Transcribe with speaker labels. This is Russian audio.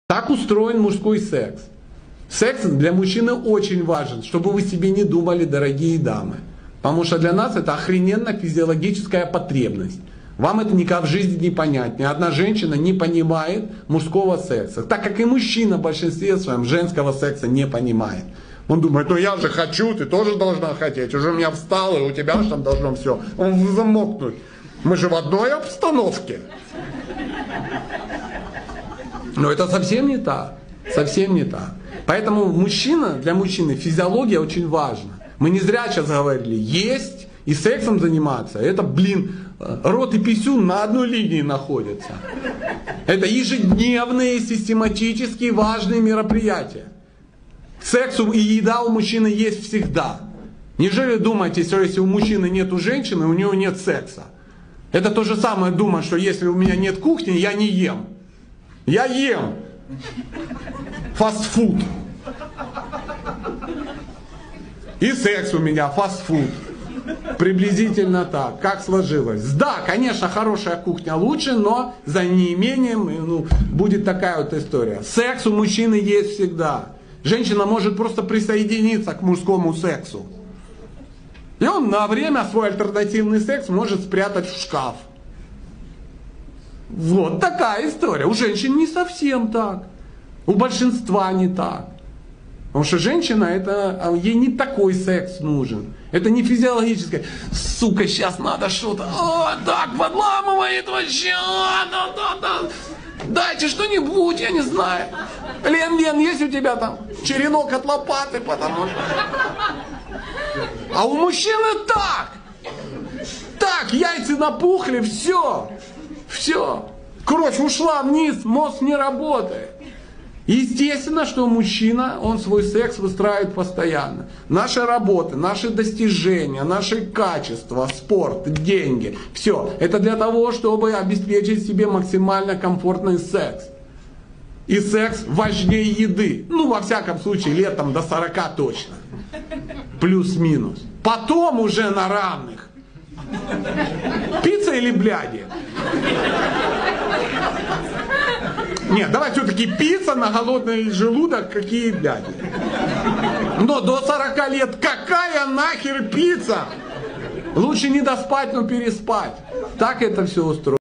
Speaker 1: Так устроен мужской секс. Секс для мужчины очень важен, чтобы вы себе не думали, дорогие дамы. Потому что для нас это охрененно физиологическая потребность. Вам это никак в жизни не понять. Ни одна женщина не понимает мужского секса. Так как и мужчина в большинстве своем женского секса не понимает. Он думает, ну я же хочу, ты тоже должна хотеть. Уже у меня встало, и у тебя же там должно все замокнуть. Мы же в одной обстановке. Но это совсем не так. Совсем не так. Поэтому для мужчины физиология очень важна. Мы не зря сейчас говорили, есть и сексом заниматься, это, рот и писюн на одной линии находятся. Это ежедневные, систематические, важные мероприятия. Секс и еда у мужчины есть всегда. Неужели думаете, что если у мужчины нет женщины, у него нет секса? Это то же самое думать, что если у меня нет кухни, я не ем. Я ем. Фастфуд. И секс у меня фастфуд. Приблизительно так. Как сложилось? Да, конечно, хорошая кухня лучше, но за неимением будет такая вот история. Секс у мужчины есть всегда. Женщина может просто присоединиться к мужскому сексу. И он на время свой альтернативный секс может спрятать в шкаф. Вот такая история. У женщин не совсем так. У большинства не так. Потому что женщина, ей не такой секс нужен. Это не физиологическое. Сука, сейчас надо что-то. О, так подламывает вообще. Да. Дайте что-нибудь, я не знаю. Лен, есть у тебя там черенок от лопаты, потому что... А у мужчины так. Так, яйца напухли, все. Кровь ушла вниз, мозг не работает. Естественно, что мужчина, он свой секс выстраивает постоянно. Наши работы, наши достижения, наши качества, спорт, деньги, все. Это для того, чтобы обеспечить себе максимально комфортный секс. И секс важнее еды. Во всяком случае, летом до 40 точно. Плюс-минус. Потом уже на равных. Пицца или бляди? Нет, давай все-таки пицца на голодный желудок, какие бляди. Но до 40 лет какая нахер пицца? Лучше не доспать, но переспать. Так это все устроено.